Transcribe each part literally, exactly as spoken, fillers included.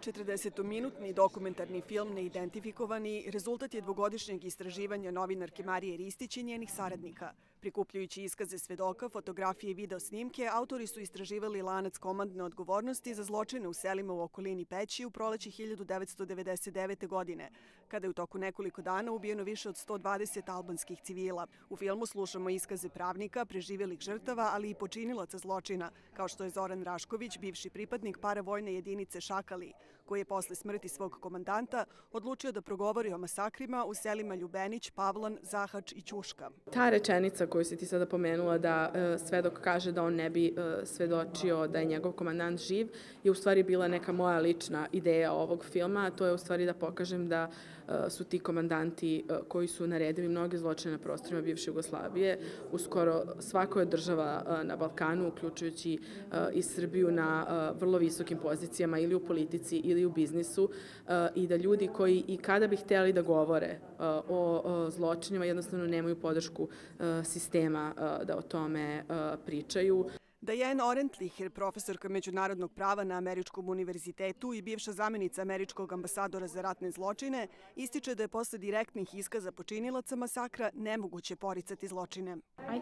četrdesetominutni dokumentarni film Neidentifikovani rezultat je dvogodišnjeg istraživanja novinarke Marije Ristić i njenih saradnika. Prikupljujući iskaze svedoka, fotografije i video snimke, autori su istraživali lanac komandne odgovornosti za zločine u selima u okolini Peći u proleći hiljadu devetsto devedeset devete. godine, kada je u toku nekoliko dana ubijeno više od sto dvadeset albanskih civila. U filmu slušamo iskaze pravnika, preživjelih žrtava, ali i počinilaca zločina, kao što je Zoran Rašković, bivši pripadnik paravojne jedinice Šakali, koji je posle smrti svog komandanta odlučio da progovori o masakrima u selima Ljubenić, Pavlan, Zahač i Ćuška. Ta rečenica koju si ti sada pomenula da e, svedok kaže da on ne bi e, svedočio da je njegov komandant živ, je u stvari bila neka moja lična ideja ovog filma. To je u stvari da pokažem da e, su ti komandanti e, koji su naredili mnoge zločine na prostorima bivše Jugoslavije u skoro svakoj država e, na Balkanu, uključujući e, i Srbiju, na e, vrlo visokim pozicijama ili u politici ili u biznisu, e, i da ljudi koji i kada bi htjeli da govore e, o, o zločinima jednostavno nemaju podršku e, sistema e, da o tome e, pričaju. Diane Orentlicher, profesorka međunarodnog prava na Američkom univerzitetu i bivša zamenica američkog ambasadora za ratne zločine, ističe da je posle direktnih iskaza počinilaca masakra nemoguće poricati zločine.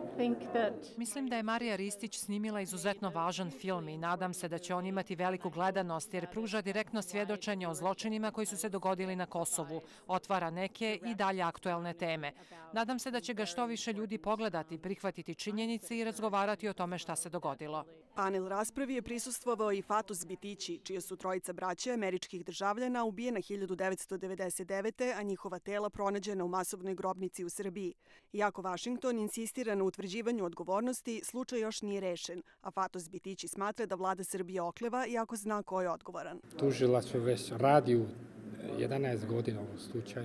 Mislim da je Marija Ristić snimila izuzetno važan film i nadam se da će on imati veliku gledanost jer pruža direktno svjedočenje o zločinima koji su se dogodili na Kosovu, otvara neke i dalje aktuelne teme. Nadam se da će ga što više ljudi pogledati, prihvatiti činjenice i razgovarati o tome šta se dogodilo. Panel raspravi je prisustvovao i Fatos Bitići, čije su trojica braće američkih državljana ubijena hiljadu devetsto devedeset devete. a njihova tela pronađena u masovnoj grobnici u Srbiji. Iako Vašington insistira na utvrđivanju odgovornosti, slučaj još nije rešen, a Fatos Bitići smatra da vlada Srbije okleva iako zna ko je odgovoran. Tužilaštvo već radi u jedanaest godina u ovom slučaju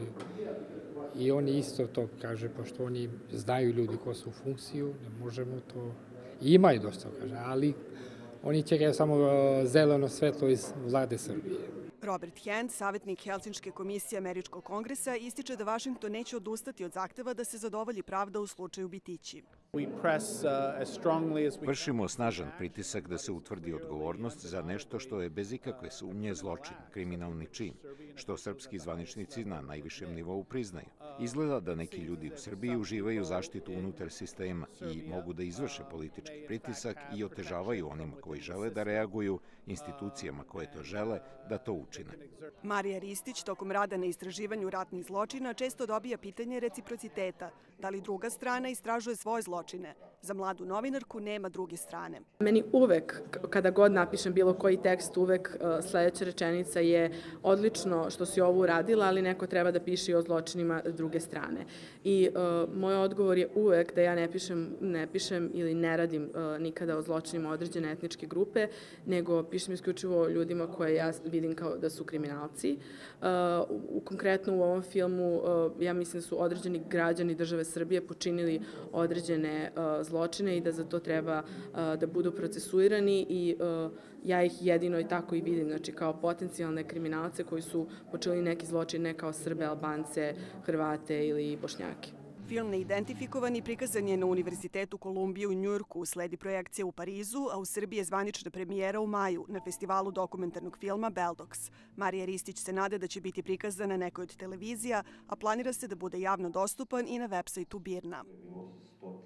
i oni isto to kaže, pošto oni znaju ljudi ko su u funkciju, ne možemo to. I imaju dosta, kaže, ali oni čekaju samo zeleno svetlo iz vlade Srbije. Robert Hand, savjetnik Helsinške komisije Američkog kongresa, ističe da Vašington neće odustati od zahteva da se zadovolji pravda u slučaju Bitići. Vršimo snažan pritisak da se utvrdi odgovornost za nešto što je bez ikakve sumnje zločin, kriminalni čin, što srpski zvaničnici na najvišem nivou priznaju. Izgleda da neki ljudi u Srbiji uživaju zaštitu unutar sistema i mogu da izvrše politički pritisak i otežavaju onima koji žele da reaguju, institucijama koje to žele, da to učine. Marija Ristić tokom rada na istraživanju ratnih zločina često dobija pitanje reciprociteta. Da li druga strana istražuje svoje zločine? Za mladu novinarku nema druge strane. Meni uvek, kada god napišem bilo koji tekst, uvek sljedeća rečenica je odlično što si ovo uradila, ali neko treba da piše i o zločinima druge strane. I uh, moj odgovor je uvek da ja ne pišem, ne pišem ili ne radim uh, nikada o zločinima određene etničke grupe, nego pišem isključivo ljudima koje ja vidim kao da su kriminalci. Uh, u, konkretno u ovom filmu uh, ja mislim da su određeni građani države Srbije počinili određene uh, zločine i da za to treba uh, da budu procesuirani i uh, ja ih jedino i tako i vidim, znači kao potencijalne kriminalce koji su počinili neki zločin ne kao Srbe, Albance, Hrvate ili Bošnjake. Film Neidentifikovani prikazan je na Univerzitetu Kolumbije u Njujorku, sledi projekcija u Parizu, a u Srbiji je zvanična premijera u maju na festivalu dokumentarnog filma Beldox. Marija Ristić se nade da će biti prikazana na nekoj od televizija, a planira se da bude javno dostupan i na web sajtu Birna.